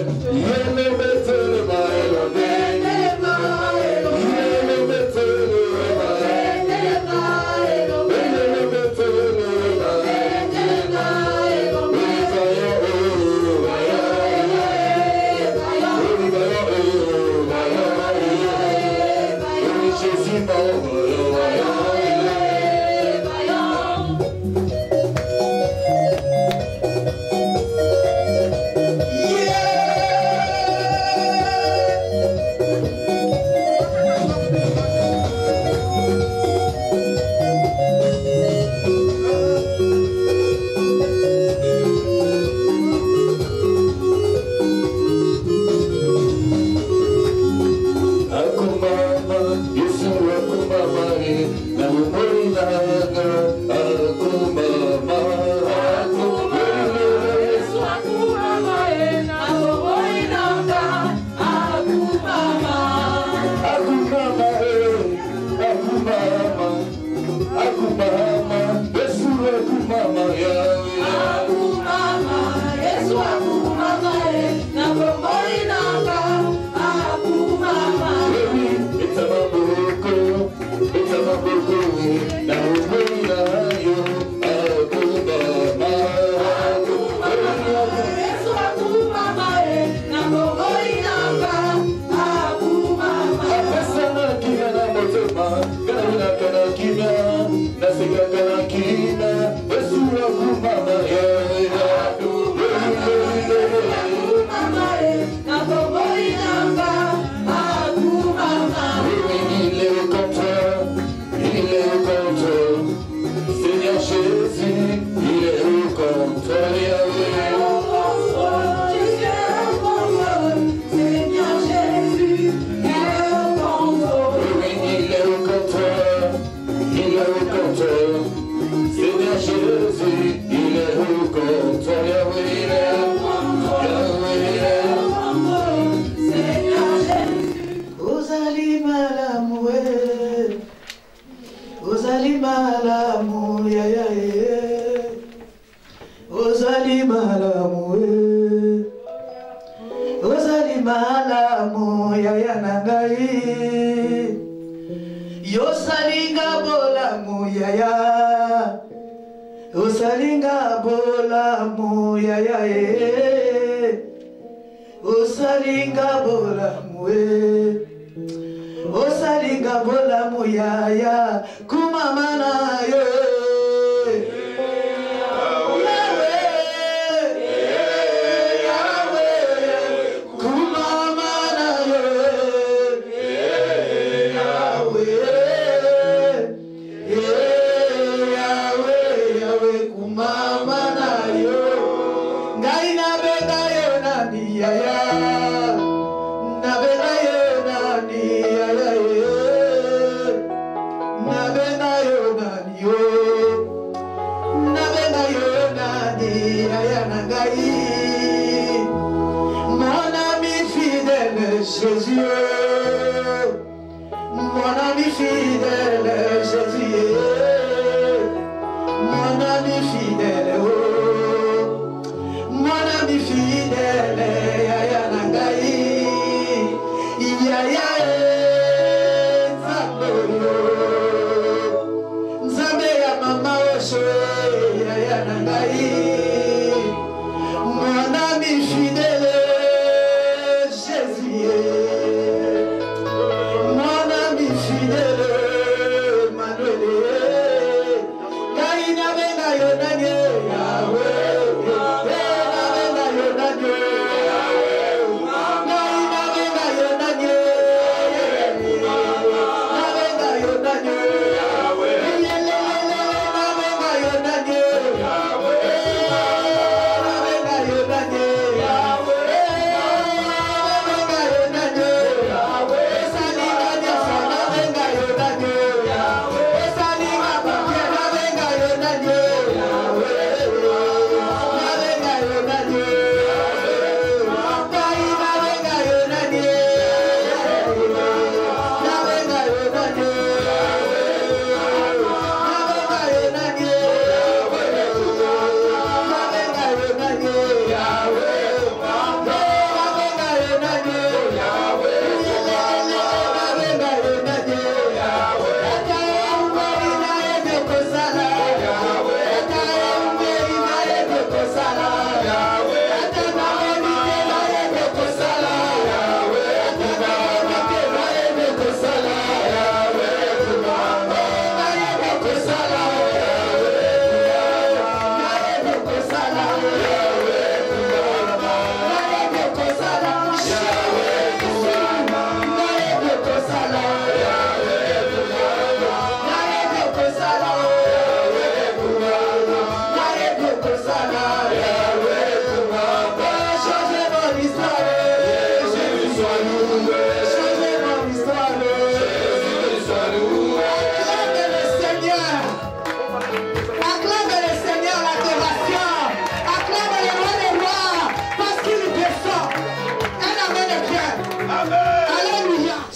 Mon ami fidèle, Jésus.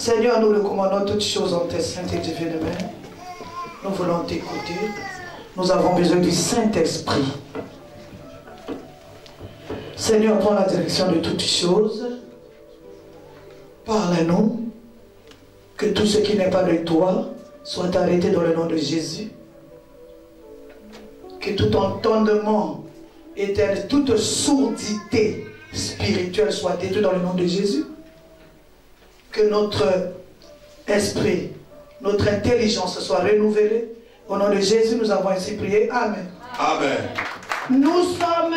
Seigneur, nous recommandons toutes choses en tes saintes et divines mains. Nous voulons t'écouter. Nous avons besoin du Saint-Esprit. Seigneur, prends la direction de toutes choses. Parle-nous. Que tout ce qui n'est pas de toi soit arrêté dans le nom de Jésus. Que tout entendement éternel, toute sourdité spirituelle soit détruite dans le nom de Jésus. Que notre esprit, notre intelligence soit renouvelée. Au nom de Jésus, nous avons ainsi prié. Amen. Amen. Nous sommes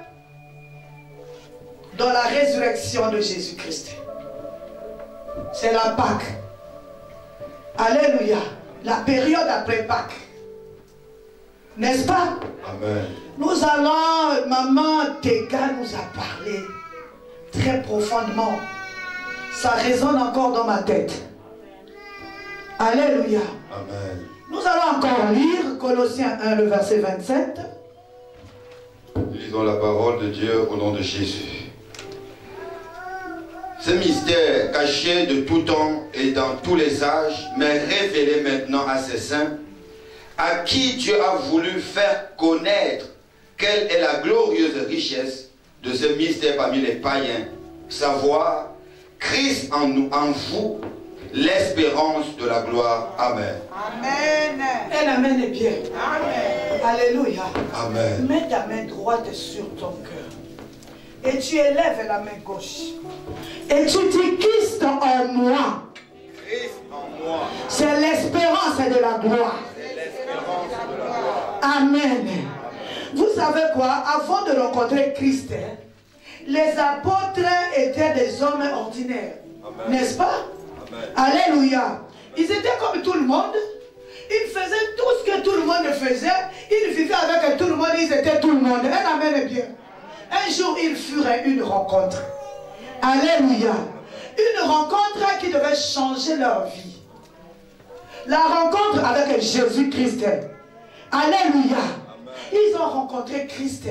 dans la résurrection de Jésus-Christ. C'est la Pâque. Alléluia. La période après Pâques. N'est-ce pas? Amen. Nous allons, maman Tega nous a parlé très profondément. Ça résonne encore dans ma tête. Alléluia. Amen. Nous allons encore lire Colossiens 1, le verset 27. Lisons la parole de Dieu au nom de Jésus. Ce mystère caché de tout temps et dans tous les âges, mais révélé maintenant à ses saints, à qui Dieu a voulu faire connaître quelle est la glorieuse richesse de ce mystère parmi les païens, savoir Christ en nous, en vous, l'espérance de la gloire. Amen. Amen. Un amen est bien. Amen. Alléluia. Amen. Mets ta main droite sur ton cœur. Et tu élèves la main gauche. Et tu dis Christ en moi. Christ en moi. C'est l'espérance de la gloire. C'est l'espérance de la gloire. Amen. Vous savez quoi? Avant de rencontrer Christ, les apôtres étaient des hommes ordinaires. N'est-ce pas? Amen. Alléluia. Ils étaient comme tout le monde. Ils faisaient tout ce que tout le monde faisait. Ils vivaient avec tout le monde. Ils étaient tout le monde. Un amen est bien. Un jour, ils furent une rencontre. Alléluia. Une rencontre qui devait changer leur vie. La rencontre avec Jésus-Christ. Alléluia. Ils ont rencontré Christ.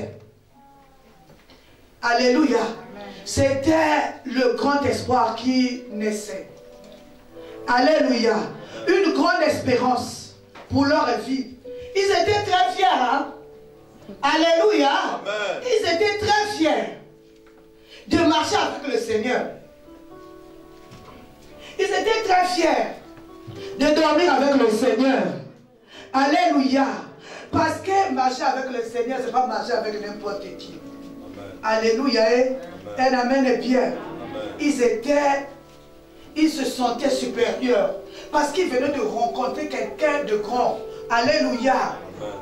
Alléluia. C'était le grand espoir qui naissait. Alléluia. Une grande espérance pour leur vie. Ils étaient très fiers. Hein? Alléluia. Amen. Ils étaient très fiers de marcher avec le Seigneur. Ils étaient très fiers de dormir avec le Seigneur. Alléluia. Parce que marcher avec le Seigneur, ce n'est pas marcher avec n'importe qui. Amen. Alléluia. Un amen est bien. Amen. Ils se sentaient supérieurs. Parce qu'ils venaient de rencontrer quelqu'un de grand. Alléluia.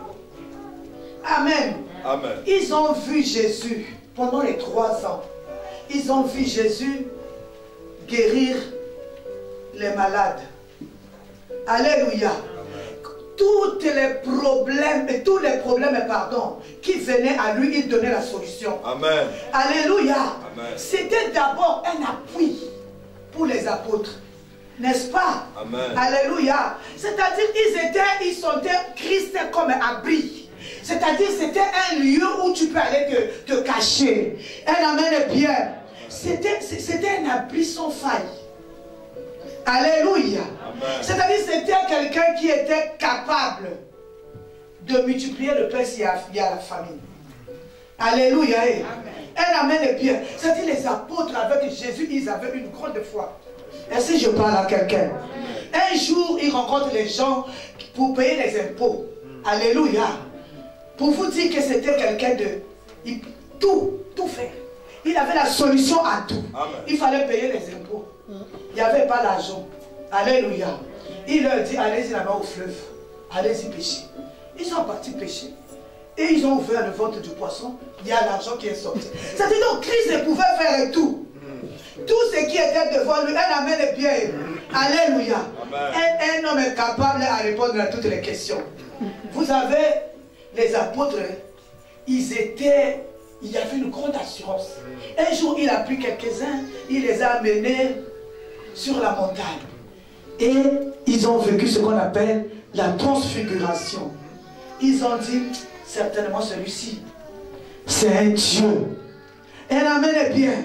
Amen. Amen. Ils ont vu Jésus pendant les 3 ans. Ils ont vu Jésus guérir les malades. Alléluia. Tous les problèmes, qui venaient à lui, il donnait la solution. Amen. Alléluia. Amen. C'était d'abord un appui pour les apôtres. N'est-ce pas? Amen. Alléluia. C'est-à-dire, ils sentaient Christ comme un abri. C'est-à-dire, c'était un lieu où tu peux aller te cacher. Un amen est bien. C'était un abri sans faille. Alléluia. C'est-à-dire, c'était quelqu'un qui était capable de multiplier le pain s'il y a la famine. Alléluia. Un amen est bien. C'est-à-dire, les apôtres avec Jésus, ils avaient une grande foi. Et si je parle à quelqu'un, un jour, ils rencontrent les gens pour payer les impôts. Alléluia. Pour vous dire que c'était quelqu'un de tout faire. Il avait la solution à tout. Amen. Il fallait payer les impôts. Il n'y avait pas l'argent. Alléluia. Il leur dit, allez-y là-bas au fleuve. Allez-y pêcher. Ils sont partis pêcher. Et ils ont ouvert le ventre du poisson. Il y a l'argent qui est sorti. C'est-à-dire donc Christ pouvait faire tout. Tout ce qui était devant lui, un amen est bien. Alléluia. Un homme est capable à répondre à toutes les questions. Vous avez les apôtres, il y avait une grande assurance. Un jour, il a pris quelques-uns, il les a amenés sur la montagne. Et ils ont vécu ce qu'on appelle la transfiguration. Ils ont dit, certainement celui-ci, c'est un Dieu. Un amen est bien.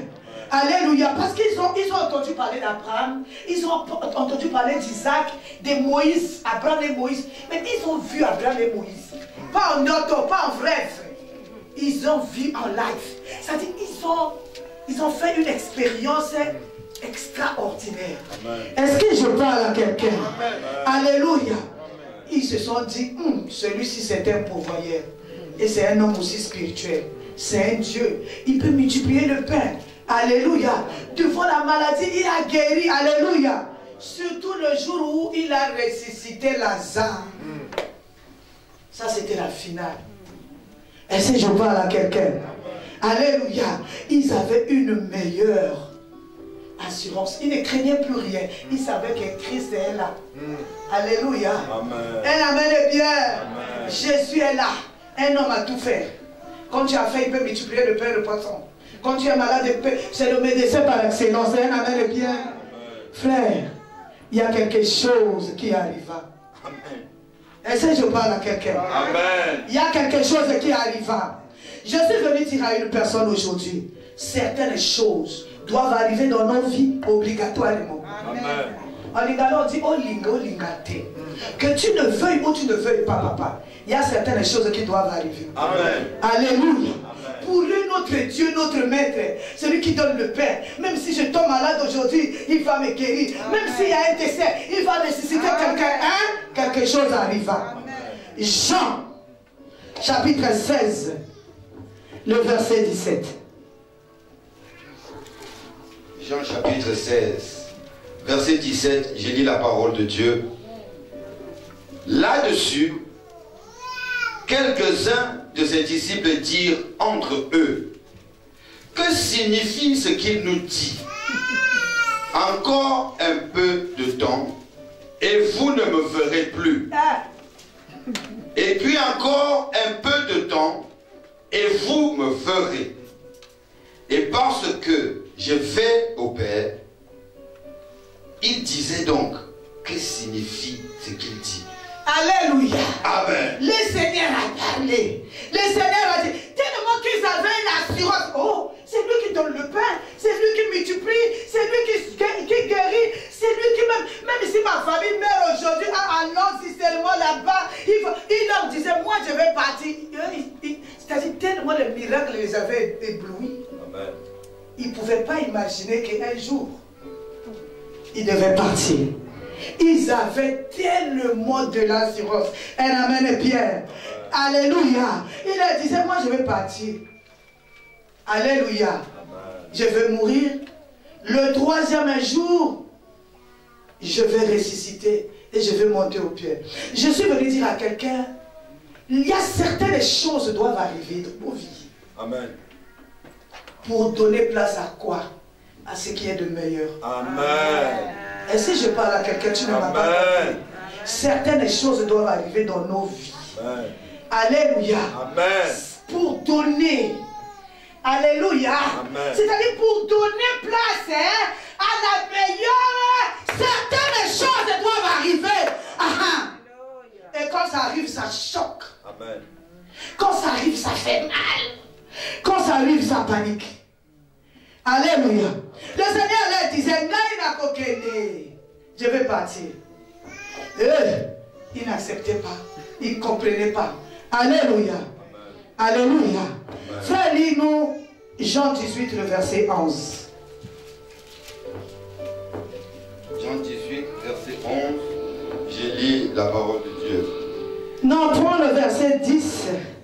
Alléluia. Parce qu'ils ont entendu parler d'Abraham, ils ont entendu parler d'Isaac, de Moïse, Abraham et Moïse. Mais ils ont vu Abraham et Moïse. Pas en auto, pas en rêve. Ils ont vu en live. C'est-à-dire ils ont fait une expérience extraordinaire. Est-ce que je parle à quelqu'un? Alléluia. Ils se sont dit, celui-ci c'est un pourvoyeur. Et c'est un homme aussi spirituel. C'est un Dieu. Il peut multiplier le pain. Alléluia. Devant la maladie, il a guéri. Alléluia. Surtout le jour où il a ressuscité Lazare. Ça, c'était la finale. Est-ce que je parle à quelqu'un? Alléluia. Ils avaient une meilleure assurance. Ils ne craignaient plus rien. Ils savaient que Christ est là. Alléluia. Amen. Un amen est bien. Amen. Jésus est là. Un homme a tout fait. Quand tu as fait, il peut multiplier le pain et le poisson. Quand tu es malade, c'est le médecin par excellence. Un amen est bien. Amen. Frère, il y a quelque chose qui arriva. Est-ce que je parle à quelqu'un? Amen. Il y a quelque chose qui arriva. Je suis venu dire à une personne aujourd'hui, certaines choses doivent arriver dans nos vies obligatoirement. Amen. En lingala, on dit olingate. Que tu ne veuilles ou tu ne veuilles pas, papa. Il y a certaines choses qui doivent arriver. Amen. Alléluia. Amen. Pour lui, notre Dieu, notre Maître, celui qui donne le pain. Même si je tombe malade aujourd'hui, il va me guérir. Amen. Même s'il y a un décès, il va ressusciter quelqu'un. Hein? Quelque chose arriva. Amen. Jean, chapitre 16, le verset 17. Jean chapitre 16, verset 17, j'ai lu la parole de Dieu. Là-dessus, quelques-uns de ses disciples dirent entre eux, que signifie ce qu'il nous dit? Encore un peu de temps, et vous ne me verrez plus. Et puis encore un peu de temps, et vous me verrez. Et parce que je vais au Père, il disait donc, que signifie ce qu'il dit? Alléluia. Amen. Le Seigneur a parlé. Le Seigneur a dit, tellement qu'ils avaient une assurance. Oh, c'est lui qui donne le pain, c'est lui qui multiplie, c'est lui qui guérit, c'est lui qui même si ma famille meurt aujourd'hui, allons si seulement là-bas, il leur disait, moi je vais partir. C'est-à-dire tellement le miracle les avait éblouis. Amen. Ils ne pouvaient pas imaginer qu'un jour, ils devaient partir. Ils avaient tellement de l'assurance. Un amen et Pierre. Alléluia. Il leur disait, moi je vais partir. Alléluia. Amen. Je vais mourir. Le troisième jour, je vais ressusciter et je vais monter au pied. Je suis venu dire à quelqu'un, il y a certaines choses qui doivent arriver dans nos vies. Amen. Pour donner place à quoi? À ce qui est de meilleur. Amen. Et si je parle à quelqu'un, tu ne m'as pas compris. Certaines choses doivent arriver dans nos vies. Amen. Alléluia. Amen. Pour donner. Alléluia. C'est-à-dire pour donner place à la meilleure. Certaines choses doivent arriver. Et quand ça arrive, ça choque. Amen. Quand ça arrive, ça fait mal. Quand ça arrive, ça panique. Alléluia. Le Seigneur leur disait, je vais partir. Ils n'acceptaient pas. Ils ne comprenaient pas. Alléluia. Amen. Alléluia. Frère, lis-nous Jean 18, le verset 11. Jean 18, verset 11. J'ai lu la parole de Dieu. Non, prends le verset 10.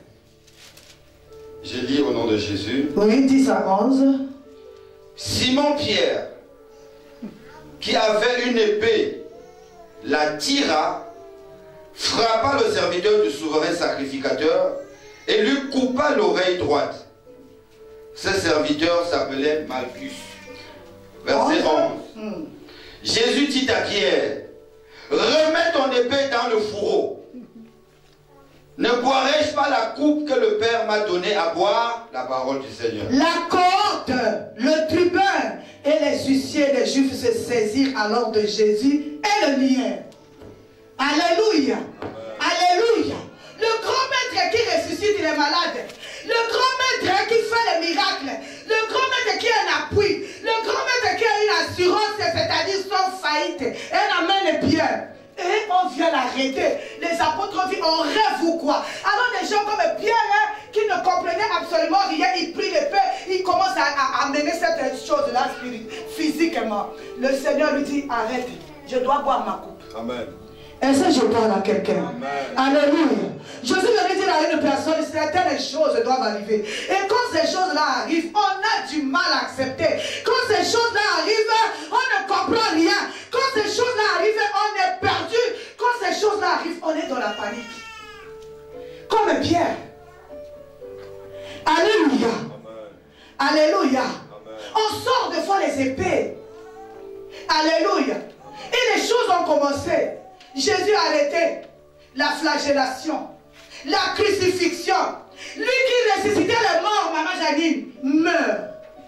Je lis au nom de Jésus. Oui, 10 à 11. Simon Pierre, qui avait une épée, la tira, frappa le serviteur du souverain sacrificateur et lui coupa l'oreille droite. Ce serviteur s'appelait Malchus. Verset 11. Jésus dit à Pierre, remets ton épée dans le fourreau. Ne boirai-je pas la coupe que le Père m'a donnée à boire? La parole du Seigneur. La cohorte, le tribun et les huissiers des Juifs se saisirent alors de Jésus et le nièrent. Alléluia. Amen. Alléluia. Le grand maître qui ressuscite les malades, le grand maître qui fait les miracles, le grand maître qui est un appui, Le grand maître qui a une assurance, c'est-à-dire sans faillite, un amen est bien. Et on vient l'arrêter. Les apôtres ont dit, on rêve ou quoi? Alors des gens comme Pierre, qui ne comprenaient absolument rien, ils prient l'épée, ils commencent à mener cette chose-là physiquement. Le Seigneur lui dit, arrête, je dois boire ma coupe. Amen. Est-ce que je parle à quelqu'un? Alléluia. Jésus venait dire à une personne, certaines choses doivent arriver. Et quand ces choses-là arrivent, on a du mal à accepter. Quand ces choses-là arrivent, on ne comprend rien. Quand ces choses-là arrivent, on est perdu. Quand ces choses-là arrivent, on est dans la panique. Comme Pierre. Alléluia. Alléluia. On sort de fois les épées. Alléluia. Et les choses ont commencé. Jésus a arrêté la flagellation, la crucifixion. Lui qui ressuscitait les morts, maman Janine, meurt.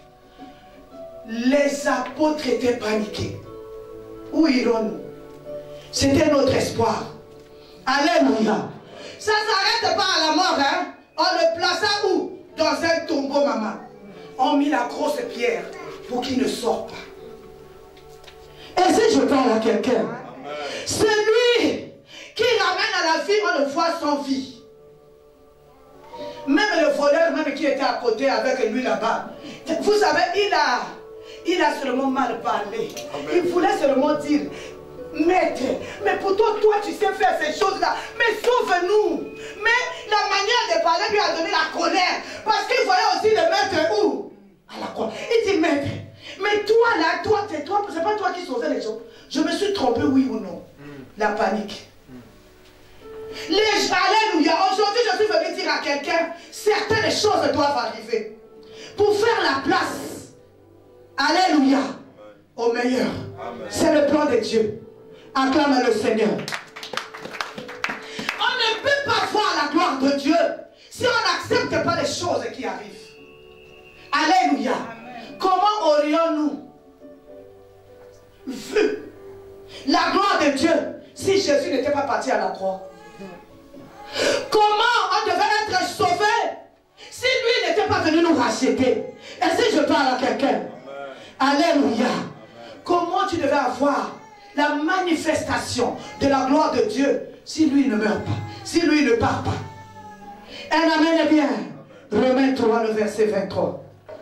Les apôtres étaient paniqués. Où irons-nous? C'était notre espoir. Alléluia. Ça ne s'arrête pas à la mort, hein? On le plaça où? Dans un tombeau, maman. On mit la grosse pierre pour qu'il ne sorte pas. Et si je parle à quelqu'un? Celui qui ramène à la vie, on le voit sans vie. Même le voleur, même qui était à côté avec lui là-bas, vous savez, il a seulement mal parlé. Amen. Il voulait seulement dire, maître, mais pourtant toi tu sais faire ces choses-là, mais sauve-nous. Mais la manière de parler lui a donné la colère, parce qu'il voyait aussi le maître où? À la croix. Il dit, maître, mais toi là, c'est pas toi qui sauvais les gens. Je me suis trompé, oui ou non? La panique. Alléluia. Aujourd'hui, je suis venu dire à quelqu'un, certaines choses doivent arriver pour faire la place. Alléluia. Au meilleur. C'est le plan de Dieu. Acclame le Seigneur. On ne peut pas voir la gloire de Dieu si on n'accepte pas les choses qui arrivent. Alléluia. Amen. Comment aurions-nous vu la gloire de Dieu si Jésus n'était pas parti à la croix? Comment on devait être sauvé si lui n'était pas venu nous racheter? Et si je parle à quelqu'un? Alléluia. Amen. Comment tu devais avoir la manifestation de la gloire de Dieu si lui ne meurt pas, si lui ne part pas? Un amen est bien. Romains 3, le verset 23.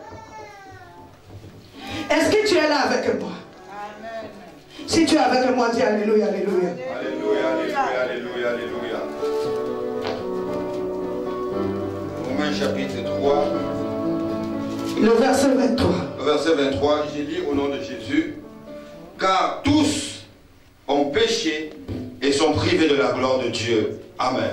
Est-ce que tu es là avec moi? Amen. Si tu es avec moi, dis alléluia, alléluia. Alléluia, alléluia, alléluia, alléluia. Romains chapitre 3. Le verset 23. Le verset 23, j'ai dit au nom de Jésus, car tous ont péché et sont privés de la gloire de Dieu. Amen.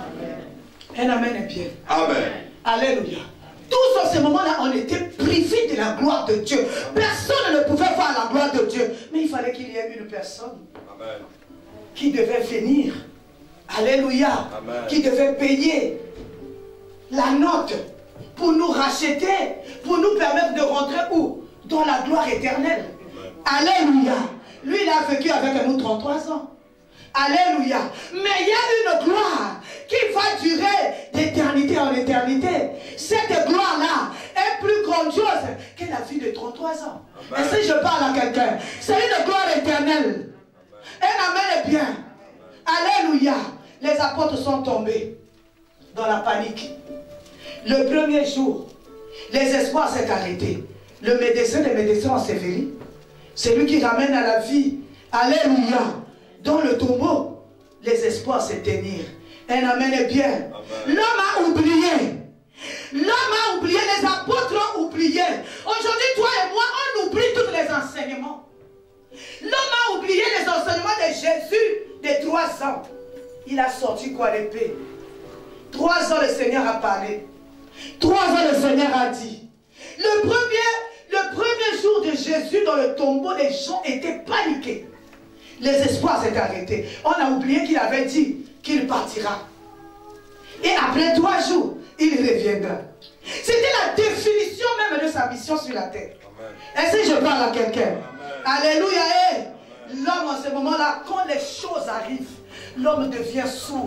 Un amen est bien. Amen. Alléluia. Tous en ce moment-là, on était privés de la gloire de Dieu. Personne ne pouvait voir la gloire de Dieu. Mais il fallait qu'il y ait une personne qui devait venir. Alléluia. Amen. Qui devait payer la note pour nous racheter, pour nous permettre de rentrer où? Dans la gloire éternelle. Amen. Alléluia. Lui, il a vécu avec nous 33 ans. Alléluia. Mais il y a une gloire qui va durer d'éternité en éternité. Cette gloire-là est plus grandiose que la vie de 33 ans. Amen. Et si je parle à quelqu'un, c'est une gloire éternelle. Un amen est bien. Alléluia. Les apôtres sont tombés dans la panique. Le premier jour, les espoirs s'est arrêté. Les médecins ont sévéri. C'est lui qui ramène à la vie. Alléluia. Dans le tombeau, les espoirs s'éteignirent. Un amen est bien. L'homme a oublié. L'homme a oublié. Les apôtres ont oublié. Aujourd'hui, toi et moi, on oublie tous les enseignements. L'homme a oublié les enseignements de Jésus de 3 ans. Il a sorti quoi, l'épée? 3 ans, le Seigneur a parlé. 3 ans, le Seigneur a dit. Le premier jour de Jésus dans le tombeau, les gens étaient paniqués. Les espoirs s'étaient arrêtés. On a oublié qu'il avait dit qu'il partira. Et après 3 jours, il reviendra. C'était la définition même de sa mission sur la terre. Amen. Et si je parle à quelqu'un? Alléluia. L'homme en ce moment-là, quand les choses arrivent, l'homme devient sourd.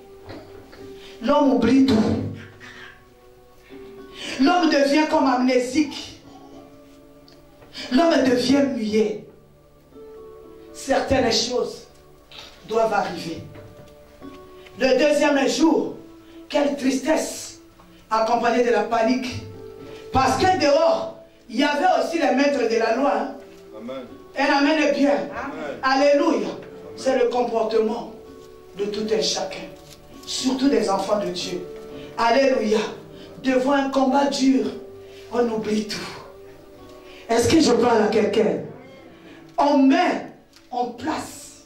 L'homme oublie tout. L'homme devient comme amnésique. l'homme devient muet. Certaines choses doivent arriver. Le deuxième jour, quelle tristesse, accompagnée de la panique. Parce que dehors, il y avait aussi les maîtres de la loi. Hein? Amen. Un amen est bien. Amen. Alléluia. C'est le comportement de tout un chacun. Surtout des enfants de Dieu. Alléluia. Devant un combat dur, on oublie tout. Est-ce que je parle à quelqu'un? On met en place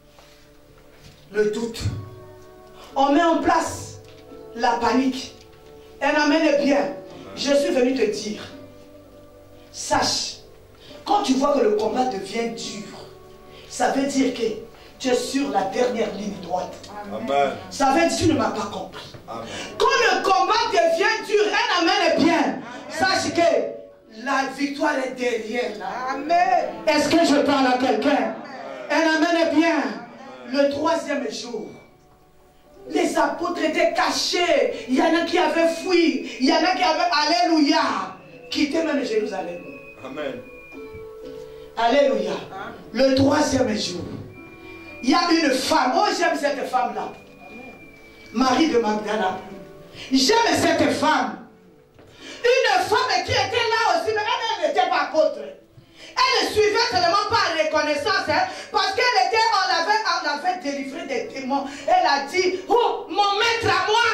le doute. On met en place la panique. Un amen est bien. Je suis venu te dire, sache, quand tu vois que le combat devient dur, ça veut dire que tu es sur la dernière ligne droite. Amen. Ça veut dire que tu ne m'as pas compris. Amen. Quand le combat devient dur, un amen est bien. Sache que la victoire est derrière là. Amen. Est-ce que je parle à quelqu'un? Un amen est bien. Le troisième jour, les apôtres étaient cachés. Il y en a qui avaient fui. Il y en a qui avaient, alléluia, quitté même Jérusalem. Amen. Alléluia. Le troisième jour, il y a une femme. Oh, j'aime cette femme-là. Marie de Magdala. J'aime cette femme. Une femme qui était là aussi, mais elle n'était pas apôtre. Elle ne suivait seulement par reconnaissance, hein, parce qu'elle était, on l'avait délivré des démons. Elle a dit, oh, mon maître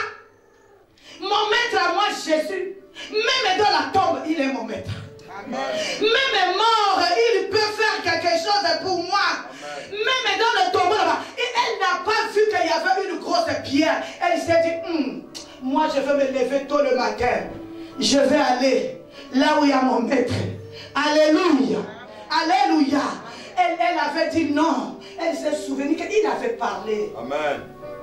à moi, Jésus, même dans la tombe, il est mon maître. Amen. Même mort, il peut faire quelque chose pour moi. Amen. Même dans le tombeau là-bas. Et elle n'a pas vu qu'il y avait une grosse pierre. Elle s'est dit, moi je vais me lever tôt le matin. Je vais aller là où il y a mon maître. Alléluia. Alléluia. Elle avait dit non. Elle s'est souvenue qu'il avait parlé. Amen.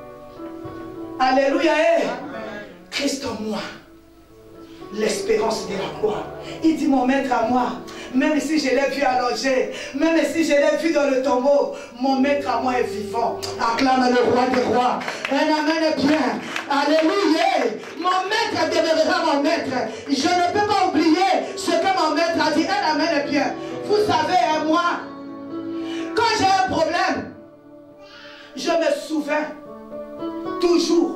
Alléluia. Christ en moi. L'espérance de la gloire. Il dit mon maître à moi, même si je l'ai vu allongé, même si je l'ai vu dans le tombeau, mon maître à moi est vivant. Acclame le roi des rois. Un amen est bien. Alléluia. Mon maître demeurera mon maître. Je ne peux pas oublier ce que mon maître a dit. Un amen est bien. Vous savez, moi, quand j'ai un problème, je me souviens toujours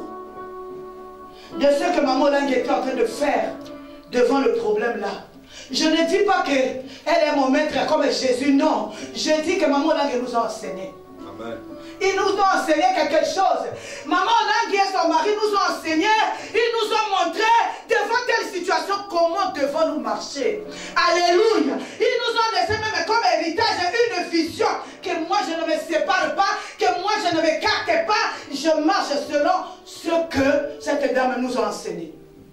de ce que maman Lang était en train de faire devant le problème là. Je ne dis pas qu'elle est mon maître comme Jésus, non. Je dis que maman Lang nous a enseigné. Amen. Ils nous ont enseigné quelque chose. Maman Lang et son mari nous ont enseigné, ils nous ont montré devant telle situation comment devons-nous marcher. Alléluia. Ils nous ont laissé même comme héritage une vision que moi je ne me sépare pas, que moi je ne m'écarte pas, je marche selon ce que cette dame nous a enseigné.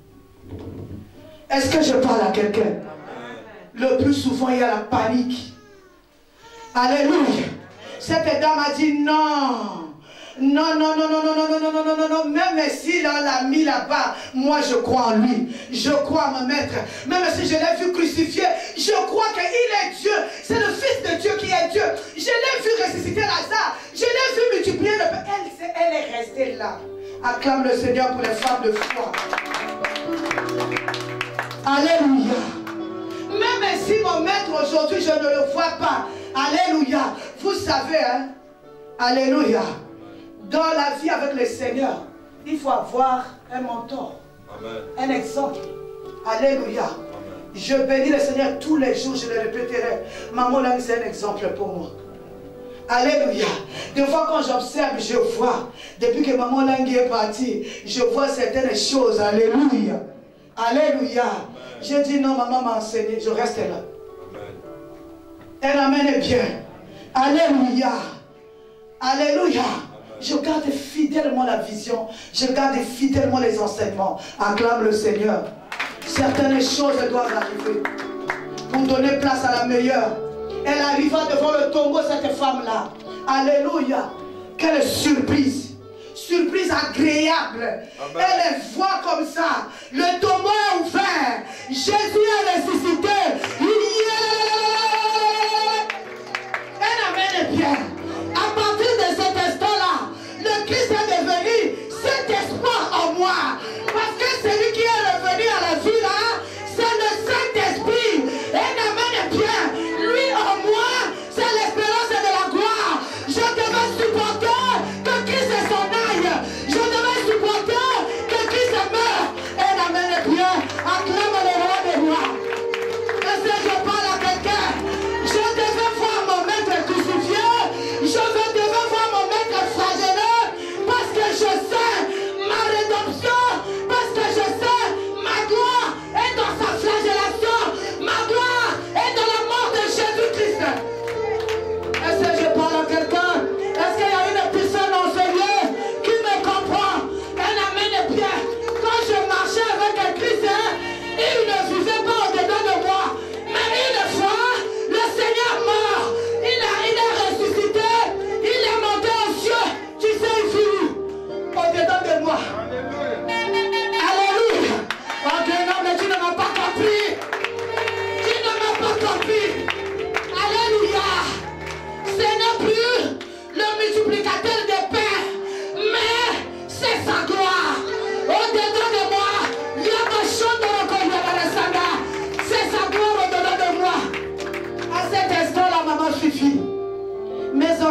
Est-ce que je parle à quelqu'un? Le plus souvent il y a la panique. Alléluia. Cette dame a dit non. Non, non, non, non, non, non, non, non, non, non, non, non. Même s'il l'a mis là-bas, moi je crois en lui. Je crois à mon maître. Même si je l'ai vu crucifié, je crois qu'il est Dieu. C'est le Fils de Dieu qui est Dieu. Je l'ai vu ressusciter Lazare. Je l'ai vu multiplier le pain. Elle est restée là. Acclame le Seigneur pour les femmes de foi. Alléluia. Même si mon maître aujourd'hui, je ne le vois pas. Alléluia. Vous savez, hein? Alléluia. Dans la vie avec le Seigneur, il faut avoir un mentor. Amen. Un exemple. Alléluia. Amen. Je bénis le Seigneur tous les jours, je le répéterai. Maman Lang, c'est un exemple pour moi. Alléluia. Des fois quand j'observe, je vois. Depuis que maman Lang est partie, je vois certaines choses. Alléluia. Alléluia. Amen. Je dis non, maman m'a enseigné, je reste là. Amen. Un amen est bien. Alléluia. Alléluia. Je garde fidèlement la vision. Je garde fidèlement les enseignements. Acclame le Seigneur. Certaines choses doivent arriver pour donner place à la meilleure. Elle arriva devant le tombeau, cette femme-là. Alléluia. Quelle surprise. Surprise agréable. Amen. Elle voit comme ça. Le tombeau est ouvert. Jésus est ressuscité. Un amen est bien. À partir de cet instant-là, le Christ est devenu cet espoir en moi. Parce que celui qui est revenu à la vie là, c'est le Saint-Esprit. Un amen est bien.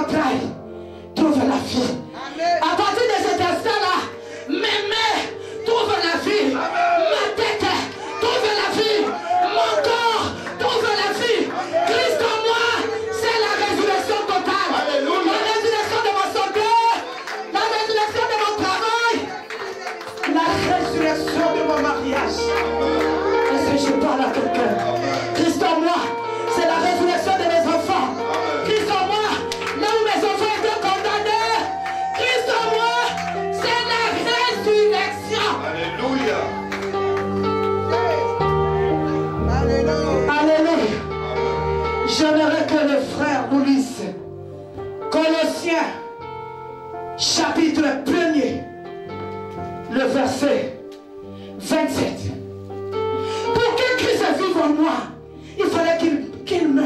entrailles trouvent la vie. À partir de cet instant-là, mes mains trouvent la vie. Ma tête trouve la vie. Mon corps trouve la vie. Christ en moi, c'est la résurrection totale. La résurrection de ma santé, la résurrection de mon travail, la résurrection de mon mariage. Est-ce que je parle à quelqu'un? Christ en moi, c'est la résurrection de mes enfants. Christ en moi, là où mes enfants étaient condamnés, Christ en moi, c'est la résurrection. Alléluia. Alléluia. J'aimerais que les frères nous lisent Colossiens, chapitre 1er, le verset 27. Pour que Christ vive en moi, il fallait qu'il meure.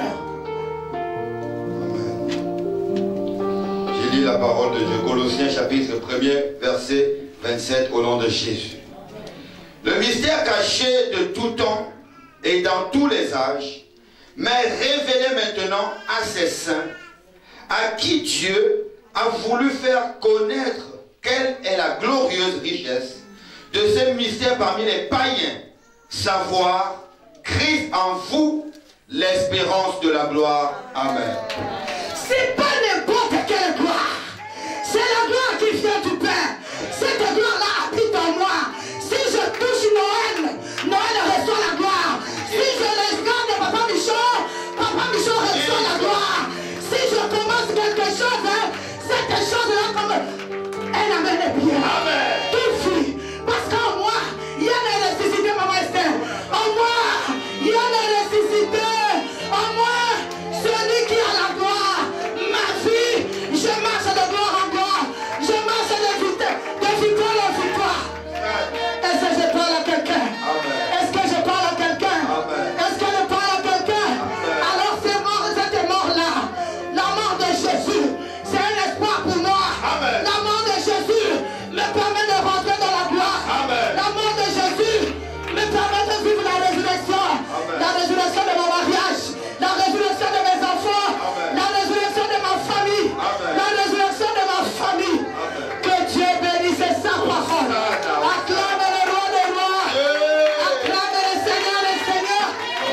J'ai lu la parole de Dieu, Colossiens chapitre 1er, verset 27, au nom de Jésus. Le mystère caché de tout temps et dans tous les âges, mais révélé maintenant à ses saints, à qui Dieu a voulu faire connaître quelle est la glorieuse richesse de ce mystère parmi les païens, savoir Christ en vous, l'espérance de la gloire. Amen. C'est pas n'importe quelle gloire. C'est la gloire qui vient du Père. Cette gloire-là habite en moi. Si je touche Noël, Noël reçoit la gloire. Si je regarde Papa Michaud reçoit la gloire. Si je commence quelque chose, cette chose-là, comme elle amène bien. Amen. Tout fuit. Parce qu'en moi, il y a la nécessité, Maman Esther. En moi, il y a la nécessité. En moi, celui qui a la gloire. Ma vie, je marche de gloire en gloire. Je marche de victoire en victoire. Est-ce que je parle à quelqu'un? Est-ce que je parle à quelqu'un? Est-ce que je parle à quelqu'un? Alors cette mort-là, la mort de Jésus, c'est un espoir pour moi. La mort de Jésus me permet de rentrer dans la gloire. La mort de Jésus me permet de vivre la résurrection. La résurrection de mon mariage, la résurrection de mes enfants, la résurrection de ma famille, la résurrection de ma famille. Que Dieu bénisse sa parole. Acclame le roi des rois. Acclame le Seigneur des seigneurs.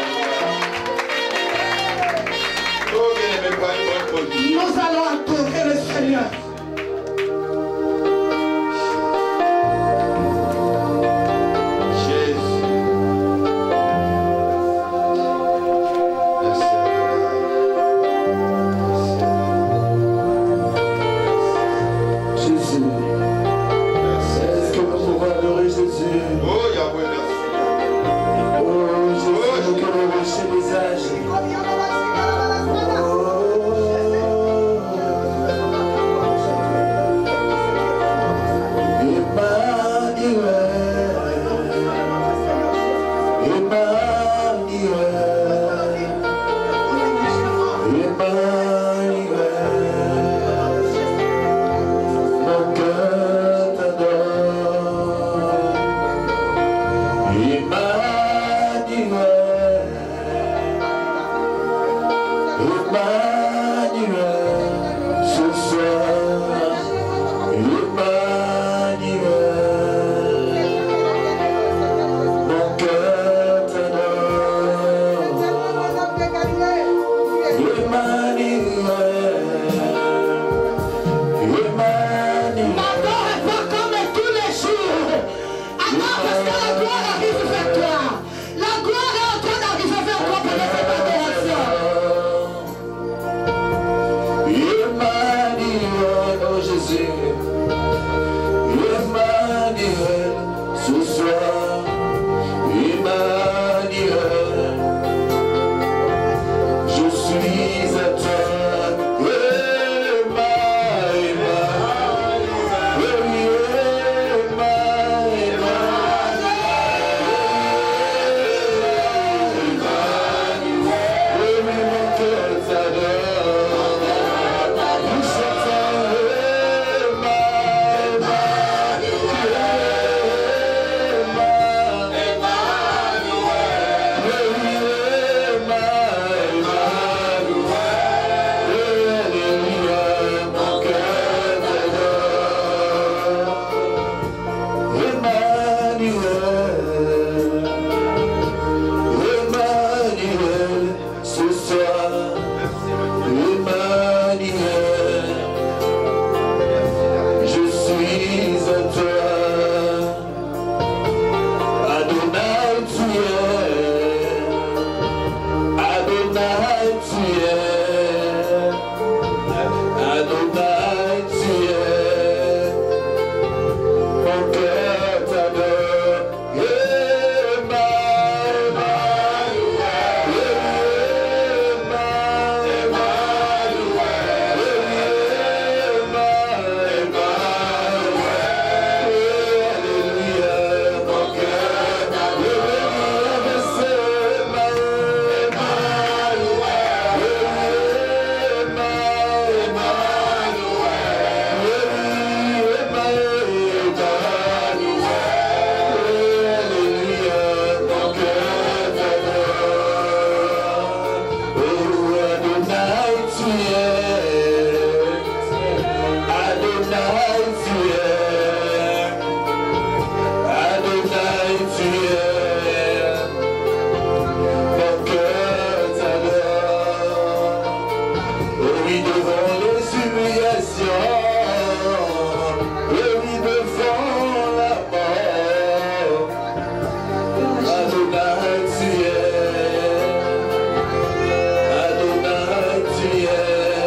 Nous allons adorer le Seigneur. Jésus. Est-ce que nous pouvons adorer Jésus? Oh Yahweh, merci. Oh Jésus, que le rocher des âges. Adonai, tu es.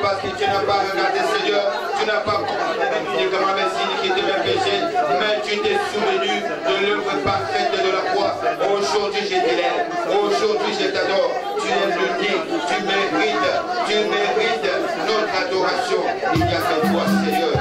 parce que tu n'as pas regardé, Seigneur, tu n'as pas compris de grand Messie qui était mes péchés, mais tu t'es souvenu de l'œuvre parfaite de la croix. Aujourd'hui, je t'élève. Aujourd'hui, je t'adore. Tu es l'unique. Tu mérites notre adoration. Il n'y a que toi, Seigneur.